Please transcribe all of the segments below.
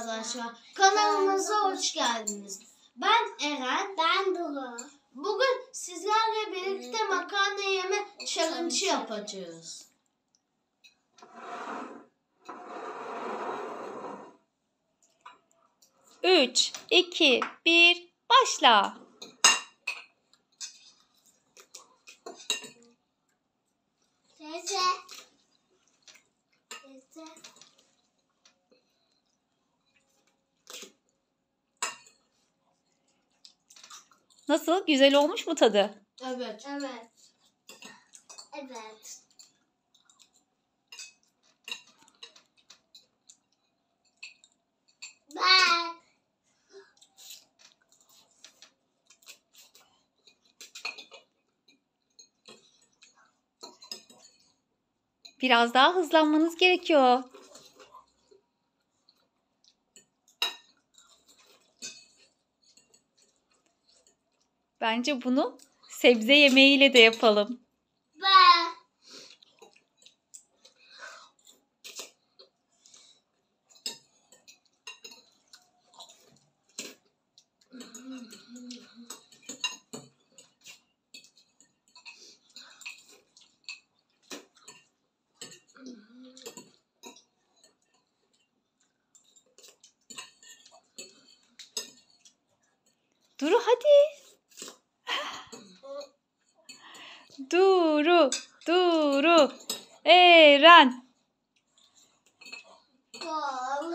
arkadaşlar. Kanalımıza hoş geldiniz. Ben Eren. Ben Duru. Bugün sizlerle birlikte makarna yeme challenge yapacağız. Üç, 2, 1, başla. Teyze. Teyze. Nasıl? Güzel olmuş mu tadı? Evet. Evet. Evet. Ben. Biraz daha hızlanmanız gerekiyor. Bence bunu sebze yemeğiyle de yapalım. Ben. Duru hadi. Duru. Eren. Dol.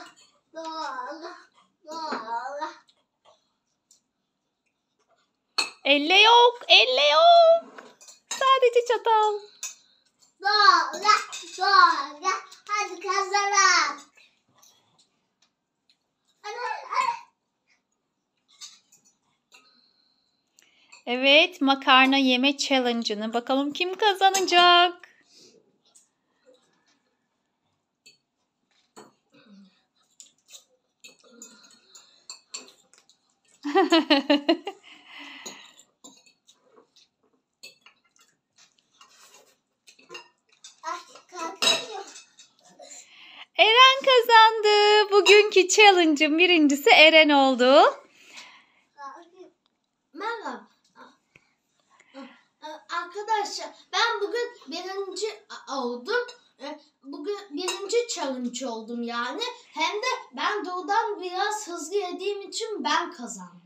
Elle yok. Sadece çatal. Dol. Hadi kazanalım. Evet, makarna yeme challenge'ını bakalım kim kazanacak? Eren kazandı. Bugünkü challenge'ın birincisi Eren oldu. Merhaba. Arkadaşlar ben bugün birinci oldum. Bugün birinci challenge oldum yani. Hem de ben doğudan biraz hızlı yediğim için ben kazandım.